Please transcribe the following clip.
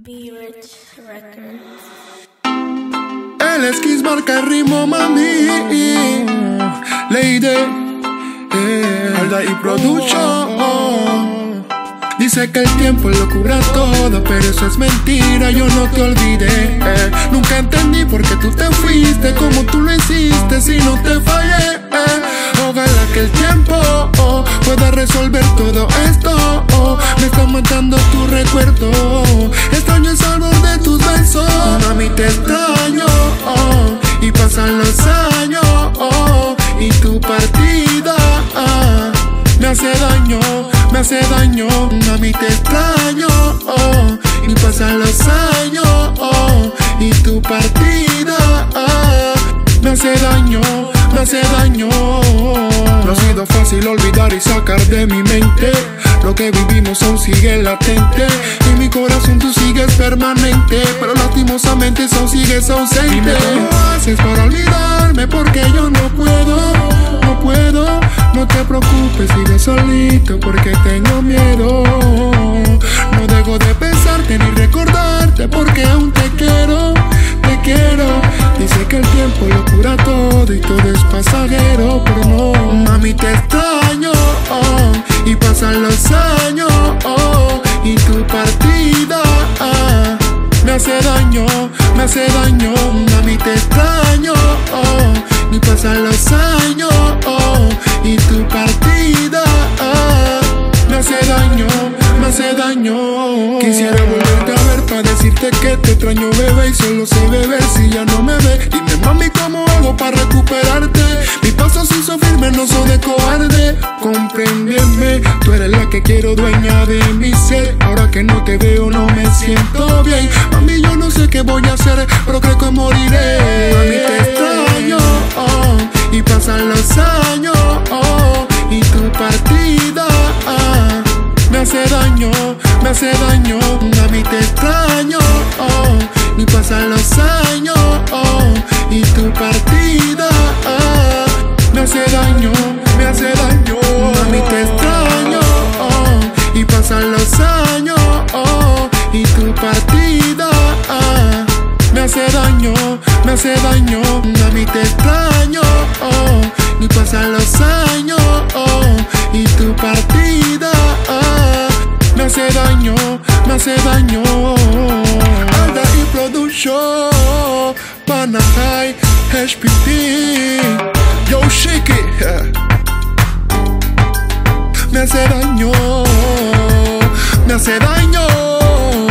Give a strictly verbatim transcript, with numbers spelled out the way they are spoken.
Be Rich Records. El esquís marca el ritmo, mami. Lady, eh, Alda y Production. Dice que el tiempo lo cura todo, pero eso es mentira, yo no te olvidé. eh. Nunca entendí por qué tú te fuiste, como tú lo hiciste, si no te fallé. eh. Ojalá que el tiempo oh, pueda resolver todo esto. oh. Me está matando tu recuerdo. Extraño el sabor de tus besos. Mami, te extraño oh, y pasan los años oh, y tu partida ah, me hace daño, me hace daño. Mami, te extraño oh, y pasan los años oh, y tu partida ah, me hace daño, me hace daño. No ha sido fácil olvidar y sacar de mi mente. Lo que vivimos aún sigue latente. En mi corazón tú sigues permanente, pero lastimosamente aún sigues ausente. Dime cómo haces para olvidarme, porque yo no puedo, no puedo. No te preocupes, sigue solito, porque tengo miedo. No dejo de pensarte ni recordarte, porque aún te quiero, te quiero. Dice que el tiempo lo cura todo y todo es pasajero, pero no. Mami, te extraño oh, y pasan los años oh, y tu partida ah, me hace daño, me hace daño. Mami, te extraño oh, y pasan los años oh, y tu partida ah, me hace daño, me hace daño. Quisiera volverte a ver para decirte que te extraño, bebé, y solo sé beber si ya no me ve. Dime, mami, ¿cómo hago para recuperarte? Mis pasos sin sufrirme no son de cobarde. Compréndeme, tú eres la que quiero, dueña de mi ser. Ahora que no te veo no me siento bien. Mami, yo no sé qué voy a hacer, pero creo que moriré. Mami, te extraño oh, y pasan los años oh, y tu partida ah, me hace daño, me hace daño. Mami, te extraño oh, y pasan los años oh, y tu partida ah, me hace daño, me hace daño. Mami, te extraño oh, y pasan los años oh, y tu partida ah, me hace daño, me hace daño. Mami, te extraño oh, y pasan los años oh, y tu partida ah, me hace daño, me hace daño. Alda y Production, Pana High, H P T, yo shake it. Me hace daño, me hace daño.